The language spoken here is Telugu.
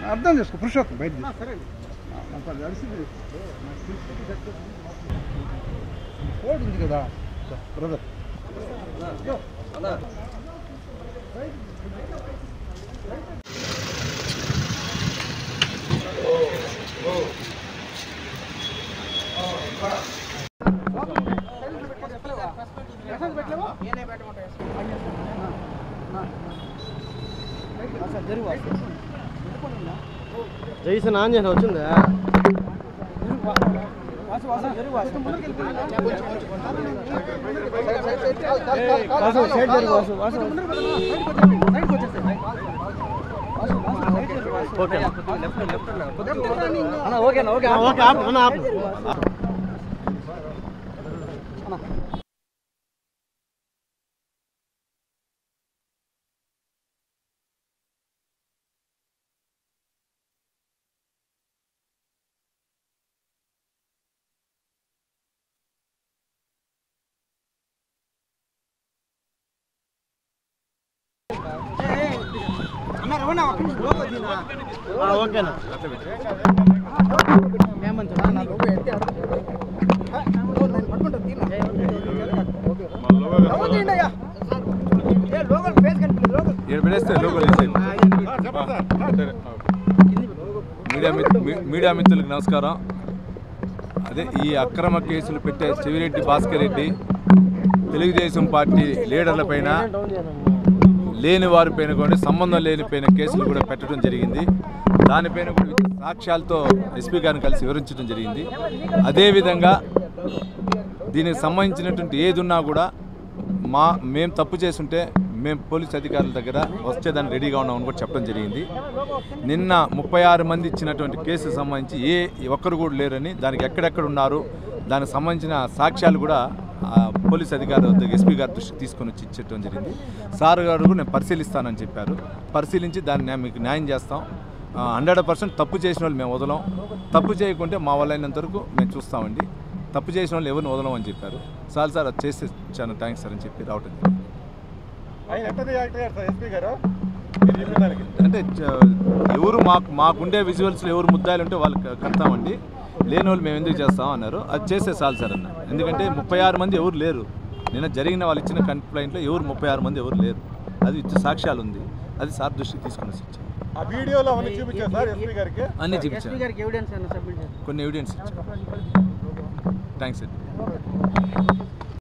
అర్థం చేసుకో పురుషోత్తం బయట కోడ్ ఉంది కదా బ్రదర్ జైసన్ ఆంజనేయ వచ్చిందా ఓకేనా ఓకే ఓకేనా మీడియా మిత్రులకు నమస్కారం. అదే ఈ అక్రమ కేసులు పెట్టే చెవిరెడ్డి భాస్కర్ రెడ్డి తెలుగుదేశం పార్టీ లీడర్లపైన లేని వారిపైన కూడా సంబంధం లేనిపైన కేసులు కూడా పెట్టడం జరిగింది. దానిపైన కూడా సాక్ష్యాలతో ఎస్పీ గారిని కలిసి వివరించడం జరిగింది. అదేవిధంగా దీనికి సంబంధించినటువంటి ఏది ఉన్నా కూడా మేము తప్పు చేస్తుంటే మేము పోలీస్ అధికారుల దగ్గర వచ్చేదాన్ని రెడీగా ఉన్నామని కూడా చెప్పడం జరిగింది. నిన్న 36 మంది ఇచ్చినటువంటి కేసుకు సంబంధించి ఏ ఒక్కరు కూడా లేరని, దానికి ఎక్కడెక్కడ ఉన్నారు దానికి సంబంధించిన సాక్ష్యాలు కూడా పోలీస్ అధికారుల వద్ద ఎస్పీ గారి దృష్టికి తీసుకొని వచ్చి ఇచ్చడం జరిగింది. సార్ గారు కూడా నేను పరిశీలిస్తానని చెప్పారు. పరిశీలించి దాన్ని మీకు న్యాయం చేస్తాం. 100% తప్పు చేసిన వాళ్ళు మేము వదలం, తప్పు చేయకుంటే మా వల్ల అయినంత వరకు మేము చూస్తామండి. తప్పు చేసిన వాళ్ళు ఎవరిని వదలం అని చెప్పారు. సార్ అది చేస్తే చాలా థ్యాంక్స్ సార్ అని చెప్పి రావటం. అంటే ఎవరు మాకుండే విజువల్స్లో ఎవరు ముద్దాయిలు ఉంటే వాళ్ళు కడతామండి, లేని వాళ్ళు మేము ఎందుకు చేస్తాం అన్నారు. అది చేస్తే చాలు సార్ అన్న. ఎందుకంటే 36 మంది ఎవరు లేరు. నిన్న జరిగిన వాళ్ళు ఇచ్చిన కంప్లైంట్లో 36 మంది ఎవరు లేరు. అది సాక్ష్యాలు ఉంది. అది సార్ దృష్టికి తీసుకుని వచ్చి అన్నీ చూపించారు. కొన్ని ఎవిడెన్స్ ఇచ్చారు. థ్యాంక్స్ అండి.